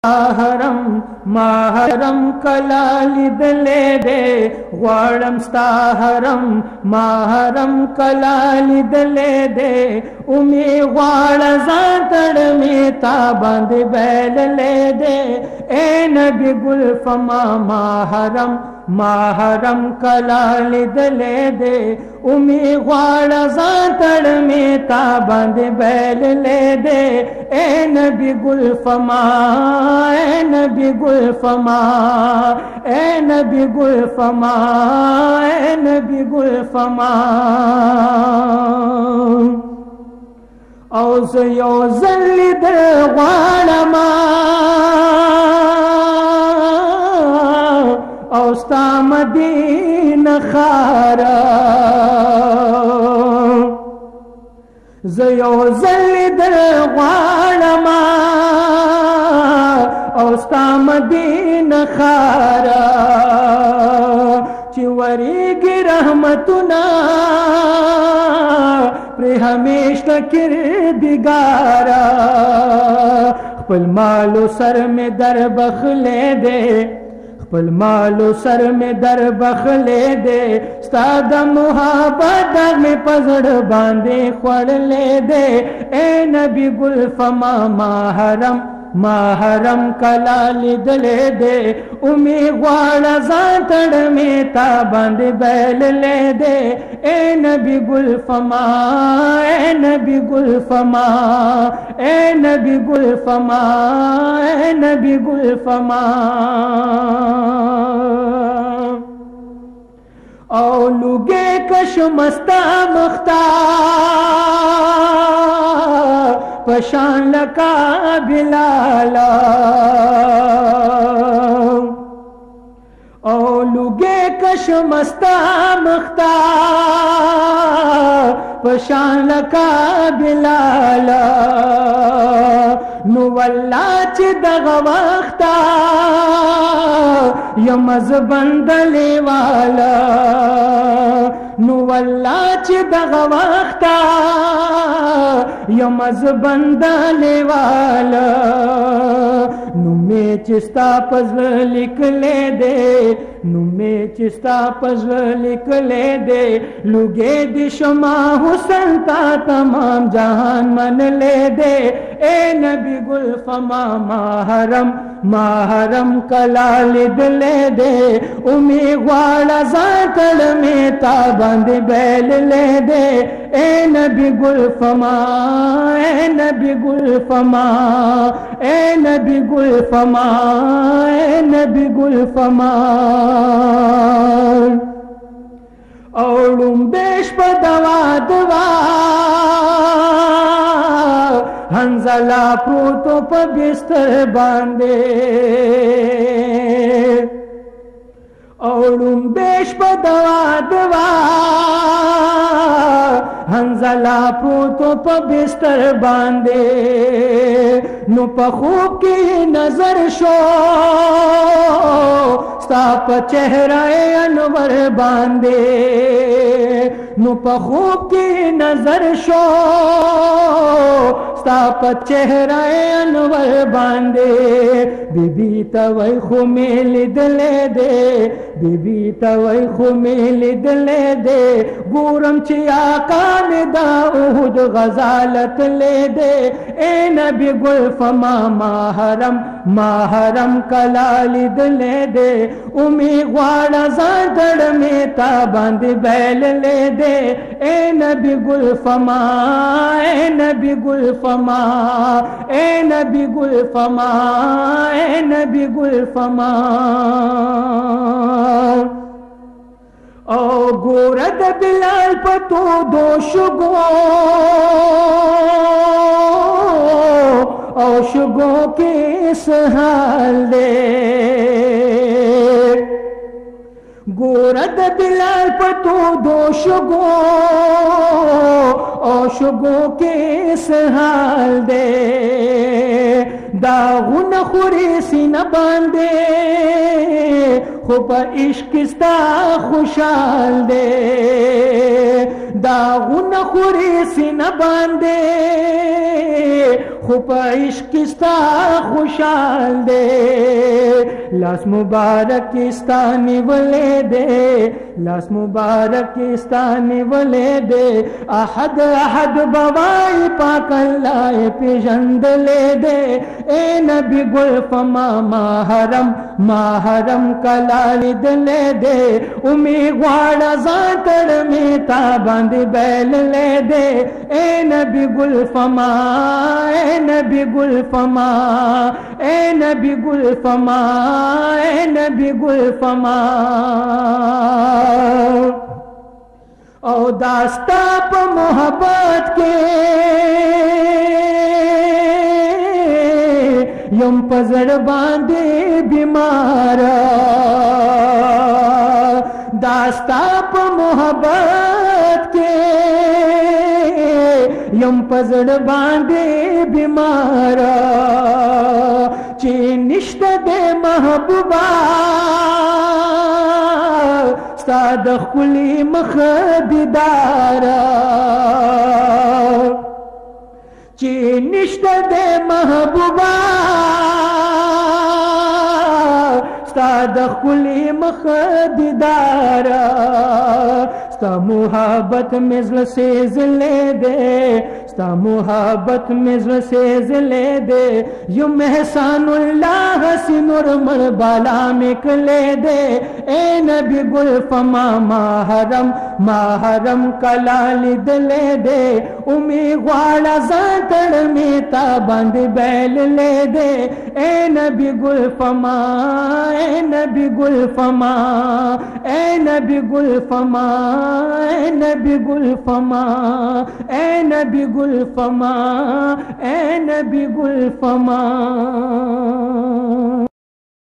محرم محرم کلا لیدلې دې غواړم ستا حرم محرم کلا لیدلې دې اومي غواړه ځان تړمې تا باندې بیللې دې اے نبی ګل فما محرم محرم کلا لیدلې دې اومي غواړه ځان تړمې تا باندې بیللې دې اے نبی ګل فما اے نبی گل فما اے نبی گل فما اے نبی گل فما او زه یو ځل لیدل غواړم او ستا مدینه ښاره زه یو ځل لیدل غواړم او ستا مدینه ښاره چې ورېږي رحمتونه پرې همیشه کردګاره خپل مالو سر مې در بخلې دی خپل مالو سر میں در بخلے دے ستا د محبت دغ میں پزړ باندې خوړلې دے اے نبی گل فما محرم محرم کلا لیدلې دے اومي غواړه ځان تړمې تا باندې بیللې دے اے نبی گل فما اے نبی گل فما اے نبی گل فما اے نبی گل فما او لوګې کشمستا مختا پشان لکا بلالا او لوګې کشمستا مختا پشان لکا بلالا نو والله چې دغه وخته یم زبند لیوالا نو والله چې دغه وخته یم زبند لیوالا نو می چې ستا پزړه لیکلې دې نو می چې ستا پزړه لیکلې دې لوګې دې شما حسن تا تمام جهان منلې دې اے نبی گل فما محرم محرم کلا لیدلې دې اومي غواړه ځان تړمې تا باندې بیللې دې اے نبی گل فما اے نبی گل فما اے نبی گل فما اے نبی گل فما او لومبېش په دوا دوا حنزلا پروتو په بستر باندې او لومبېش په دوا دوا حنزلا پروتو په بستر باندې نو په خوب کې نظر شو ستا په چهره انور باندې نو په خوب کې نظر شو ستا په چهره انور باندې بیبي ته وای خو مې لیدلې دې بیبي ته وای خو مې لیدلې دې ګورم چې آقا مې دا احد غزالت لې دې اے نبی ګل فما محرم محرم کلا لیدلې دې اومي غواړه ځان تړمې تا باندې بیللې دې اے نبی ګل فما اے نبی ګل فما اے نبی ګل فما اے نبی ګل فما او ګوره د بلال پتو دو شګو او شګو کې سهال دې ګوره د بلال پتو دو شګو او شګو کې سهال دې داغونه خوري سینه باندې خو په عشق ستا خوشحال دے दागुन खुरी सीना बांधे खुब इश्क स्ता खुशाल दे लास मुबारक स्तानी वले दे लास मुबारक स्तानी वले दे अहद अहद बवाई पाक अल्लाह पेजंद ले दे ए नबी गुल फमा माहरम माहरम कलालिद ले दे उमी ग्वाड़ा जातर में ताबंद बैल ले दे ए नबी गुल फमा ए नबी गुल फमा ए नबी गुल फमा ए नबी गुल फमा ओ दास्ता प मोहब्बत के यम पजड़ बांधे बीमारा दास्ता प मोहब्बत के यम पजड़ बांधे बीमारा ची निश्त दे महबूबा साद खुली मख दीदारा ची निश्त दे महबूबा साद खुली मख दीदारा स्ता मुहब्बत मिज़्ल से ज़िले दे स्ता मुहब्बत मिज़्ल से ज़िले दे यू मेहसानुल्लाह सिनुर मर बाला में कले दे ए नबी गुल फमा माहरम माहरम कलाली दले दे उमी ग्वाड़ा जातर में ताबंद बैल ले दे ए नबी गुल फमा ए नबी गुल फमा ए नबी गुल फमा ए नबी गुल फमा ए नबी गुल फमा ए नबी गुल फमा।